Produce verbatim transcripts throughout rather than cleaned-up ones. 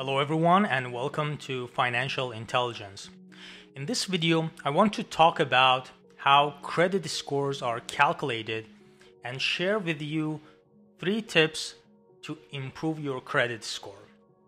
Hello everyone and welcome to Financial Intelligence. In this video, I want to talk about how credit scores are calculated and share with you three tips to improve your credit score.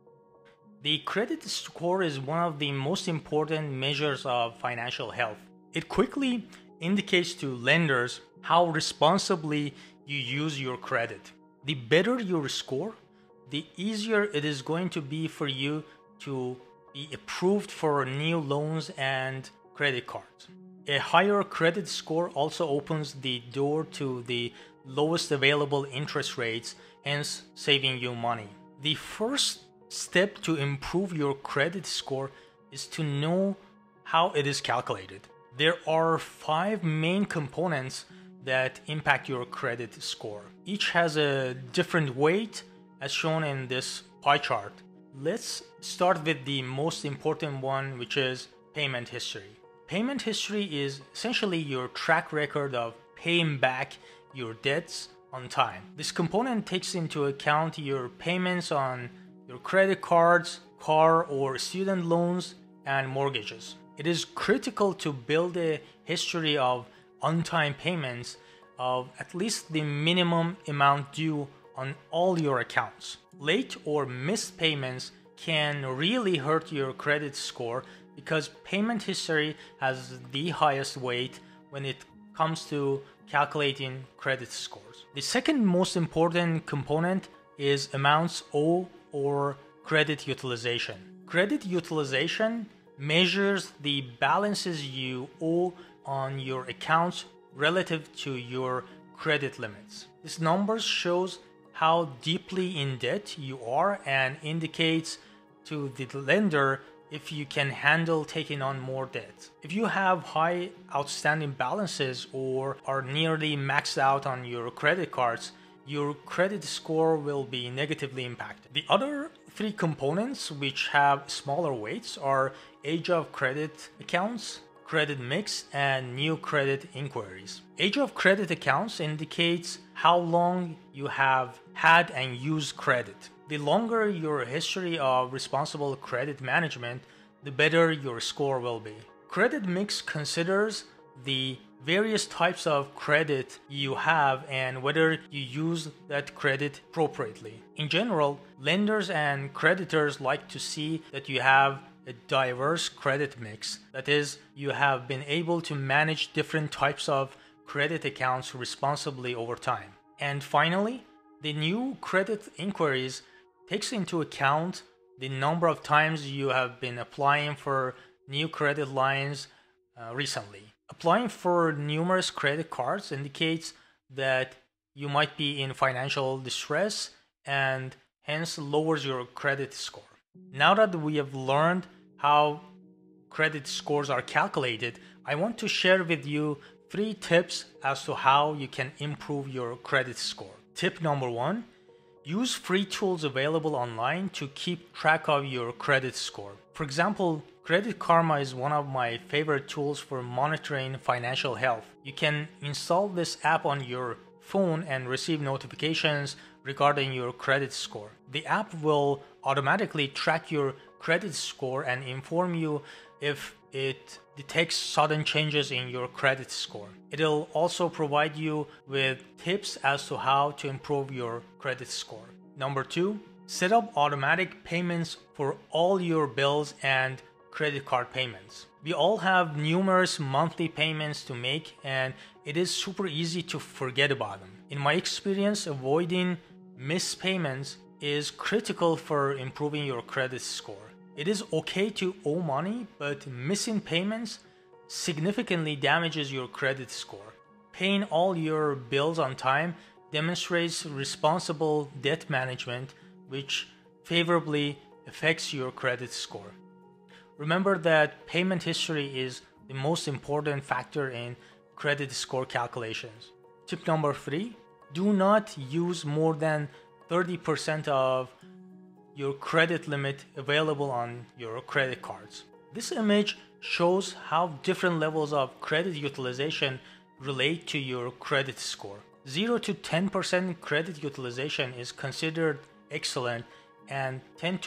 The credit score is one of the most important measures of financial health. It quickly indicates to lenders how responsibly you use your credit. The better your score, the easier it is going to be for you to be approved for new loans and credit cards. A higher credit score also opens the door to the lowest available interest rates, hence saving you money. The first step to improve your credit score is to know how it is calculated. There are five main components that impact your credit score. Each has a different weight, as shown in this pie chart. Let's start with the most important one, which is payment history. Payment history is essentially your track record of paying back your debts on time. This component takes into account your payments on your credit cards, car or student loans, and mortgages. It is critical to build a history of on-time payments of at least the minimum amount due on all your accounts. Late or missed payments can really hurt your credit score because payment history has the highest weight when it comes to calculating credit scores. The second most important component is amounts owed or credit utilization. Credit utilization measures the balances you owe on your accounts relative to your credit limits. This number shows how deeply in debt you are and indicates to the lender if you can handle taking on more debt. If you have high outstanding balances or are nearly maxed out on your credit cards, your credit score will be negatively impacted. The other three components, which have smaller weights, are age of credit accounts, credit mix, and new credit inquiries. Age of credit accounts indicates how long you have had and used credit. The longer your history of responsible credit management, the better your score will be. Credit mix considers the various types of credit you have and whether you use that credit appropriately. In general, lenders and creditors like to see that you have a diverse credit mix. That is, you have been able to manage different types of credit accounts responsibly over time. And finally, the new credit inquiries takes into account the number of times you have been applying for new credit lines uh, recently. Applying for numerous credit cards indicates that you might be in financial distress and hence lowers your credit score. Now that we have learned how credit scores are calculated, I want to share with you three tips as to how you can improve your credit score. Tip number one, use free tools available online to keep track of your credit score. For example, Credit Karma is one of my favorite tools for monitoring financial health. You can install this app on your phone and receive notifications regarding your credit score. The app will automatically track your credit score and inform you if it detects sudden changes in your credit score. It'll also provide you with tips as to how to improve your credit score. Number two, set up automatic payments for all your bills and credit card payments. We all have numerous monthly payments to make and it is super easy to forget about them. In my experience, avoiding missed payments is critical for improving your credit score. It is okay to owe money, but missing payments significantly damages your credit score. Paying all your bills on time demonstrates responsible debt management, which favorably affects your credit score. Remember that payment history is the most important factor in credit score calculations. Tip number three, do not use more than thirty percent of your credit limit available on your credit cards. This image shows how different levels of credit utilization relate to your credit score. zero to ten percent credit utilization is considered excellent and ten to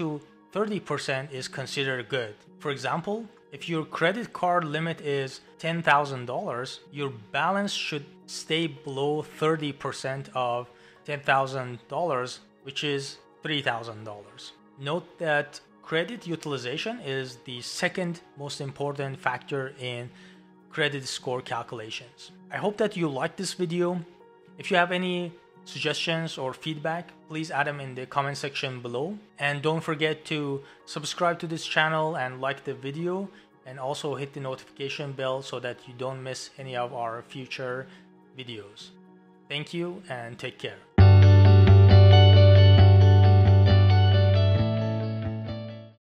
thirty percent is considered good. For example, if your credit card limit is ten thousand dollars, your balance should stay below thirty percent of ten thousand dollars, which is three thousand dollars. Note that credit utilization is the second most important factor in credit score calculations. I hope that you liked this video. If you have any suggestions or feedback, please add them in the comment section below. And don't forget to subscribe to this channel and like the video, and also hit the notification bell so that you don't miss any of our future videos. Thank you and take care.